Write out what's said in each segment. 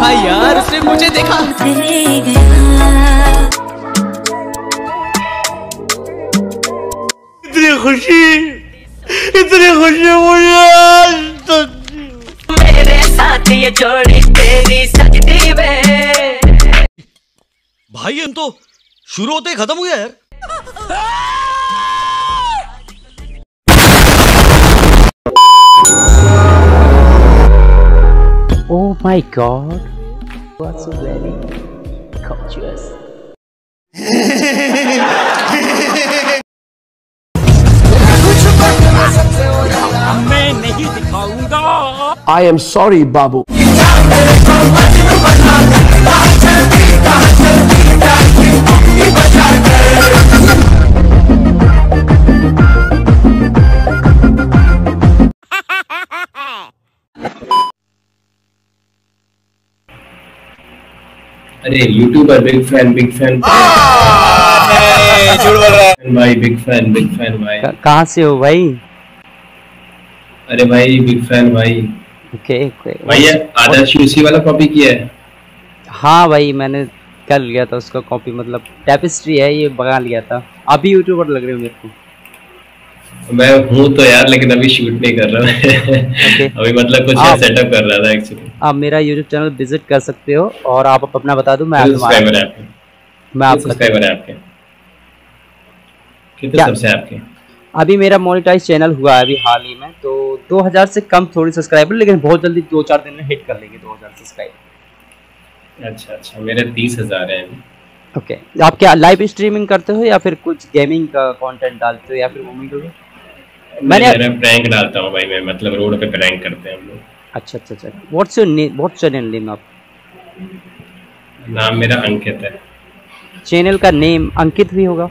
हाँ यार उसने मुझे देखा। इतनी खुशी मुझे आज तक। मेरे साथ ये जोड़ी तेरी सजदी में। भाई हम तो शुरू होते ही खत्म हुआ यार। Oh my God, what's so very gorgeous. मैं नहीं दिखाऊंगा। I am sorry, Babu. अरे यूट्यूबर बिग फैन झूठ बोल रहा है भाई, बिग फैन भाई। कहाँ से हो भाई? अरे भाई बिग फैन भाई। ओके भाई ये आदर्श यूसी वाला कॉपी किया है? हाँ भाई मैंने कर लिया था उसका कॉपी, मतलब टेपिस्ट्री है ये, बगा लिया था। अभी यूट्यूबर लग रहे हो मेरे को। मैं हूँ तो यार, लेकिन अभी शूट नहीं कर रहा मैं। अभी मतलब कुछ सेटअप कर रहा था एक्चुअली। आप मेरा यूट्यूब चैनल विजिट कर सकते हो और आप अपना बता दो। मैं सब्सक्राइबर है आपके? मैं आपका सब्सक्राइबर है आपके? कितने सबसे आपके? अभी मेरा मोनेटाइज चैनल हुआ है अभी हाल ही में, तो 2000 से कम थोड़ी सब्सक्राइबर, लेकिन बहुत जल्दी 2-4 दिन में हिट कर लेंगे 2000 सब्सक्राइबर। अच्छा मेरे 30,000 है। ओके आप क्या लाइव स्ट्रीमिंग करते हो या फिर कुछ गेमिंग का कंटेंट डालते हो या फिर मूवी वीडियो? मैंने प्रैंक डालता हूँ भाई मैं, मतलब रोड पे प्रैंक करते हैं हम लोग। अच्छा व्हाट्स योर चैनल नेम? आप नाम मेरा अंकित है। चैनल का नेम अंकित भी होगा?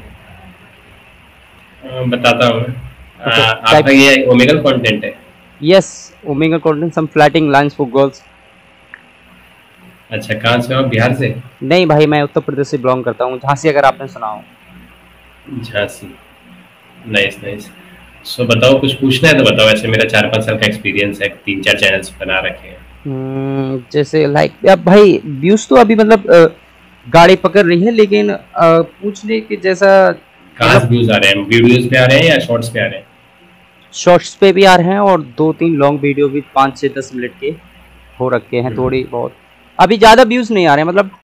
बताता हूँ मैं। आपका ये ओमेगल कंटेंट है? Yes Omegle content, some flirting lines for girls. अच्छा कहाँ से हो? बिहार से? नहीं भाई मैं उत्तर प्रदेश से बिलोंग करता हूँ, झांसी, अगर आपने सुना हो। झांसी, नाइस। सो बताओ, कुछ पूछना है तो बताओ। ऐसे मेरा 4-5 साल का एक्सपीरियंस है, 3-4 चैनल्स बना रखे हैं। जैसे लाइक अब भाई व्यूज तो अभी मतलब गाड़ी पकड़ रही है, लेकिन पूछने के जैसा कहाँ से व्यूज आ रहे हैं? वीडियोस पे आ रहे हैं या शॉर्ट्स पे आ रहे हैं? शॉर्ट्स पे भी आ रहे हैं और 2-3 लॉन्ग वीडियो भी 5 से 10 मिनट के हो रखे हैं। थोड़ी बहुत अभी ज़्यादा व्यूज नहीं आ रहे हैं, मतलब